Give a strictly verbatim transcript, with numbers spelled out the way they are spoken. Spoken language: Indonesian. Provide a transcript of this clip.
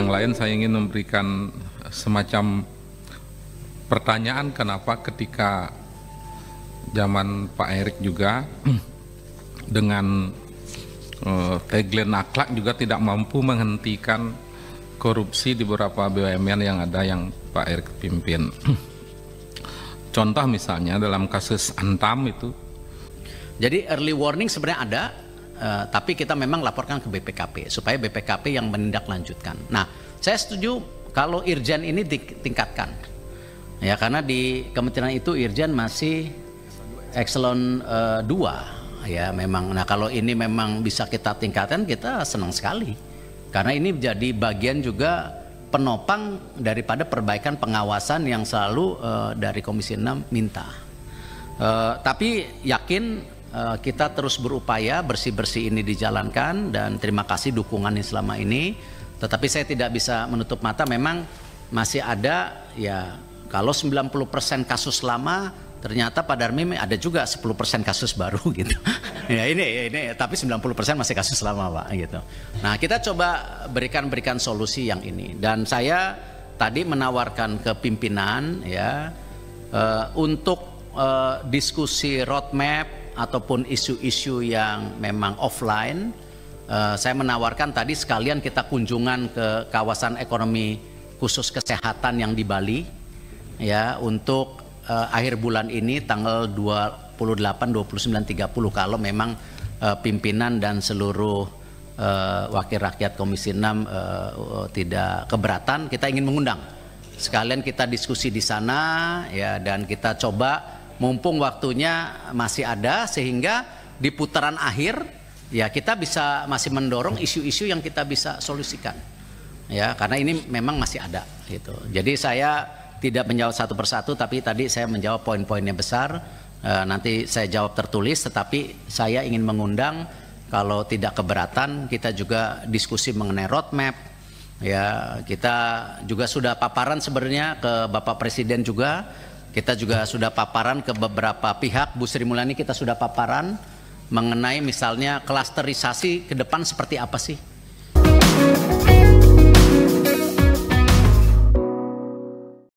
yang lain saya ingin memberikan semacam pertanyaan kenapa ketika zaman Pak Erik juga dengan uh, tagline akhlak juga tidak mampu menghentikan korupsi di beberapa B U M N yang ada yang Pak Erik pimpin. Contoh misalnya dalam kasus Antam itu. Jadi early warning sebenarnya ada, uh, tapi kita memang laporkan ke B P K P supaya B P K P yang menindaklanjutkan. Nah, saya setuju kalau Irjen ini ditingkatkan, ya karena di kementerian itu Irjen masih Eselon uh, dua, ya memang. Nah kalau ini memang bisa kita tingkatkan, kita senang sekali, karena ini menjadi bagian juga penopang daripada perbaikan pengawasan yang selalu uh, dari Komisi enam minta. Uh, tapi yakin uh, kita terus berupaya bersih-bersih ini dijalankan, dan terima kasih dukungannya selama ini. Tetapi saya tidak bisa menutup mata, memang masih ada, ya kalau sembilan puluh persen kasus lama, ternyata Pak Darmin ada juga sepuluh persen kasus baru gitu. Ya ini ini tapi sembilan puluh persen masih kasus lama, Pak, gitu. Nah, kita coba berikan berikan solusi yang ini, dan saya tadi menawarkan ke pimpinan ya uh, untuk uh, diskusi roadmap ataupun isu-isu yang memang offline. Uh, saya menawarkan tadi sekalian kita kunjungan ke kawasan ekonomi khusus kesehatan yang di Bali ya untuk uh, akhir bulan ini tanggal dua puluh delapan, dua puluh sembilan, tiga puluh, kalau memang uh, pimpinan dan seluruh uh, wakil rakyat Komisi enam uh, tidak keberatan, kita ingin mengundang. Sekalian kita diskusi di sana ya, dan kita coba mumpung waktunya masih ada sehingga di putaran akhir ya kita bisa masih mendorong isu-isu yang kita bisa solusikan. Ya, karena ini memang masih ada gitu. Jadi saya tidak menjawab satu persatu, tapi tadi saya menjawab poin-poinnya besar. E, nanti saya jawab tertulis, tetapi saya ingin mengundang kalau tidak keberatan kita juga diskusi mengenai roadmap. Ya, kita juga sudah paparan sebenarnya ke Bapak Presiden juga. Kita juga sudah paparan ke beberapa pihak. Bu Sri Mulyani kita sudah paparan mengenai misalnya klasterisasi ke depan seperti apa sih?